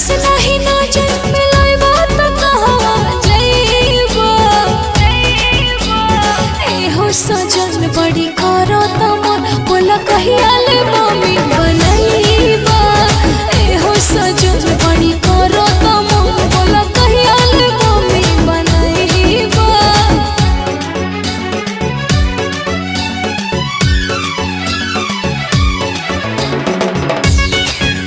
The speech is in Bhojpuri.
से नहीं नजर मिलाइबा त कहवा जइबा ए हो सजन बड़ी करो त मन बोला कहिया ले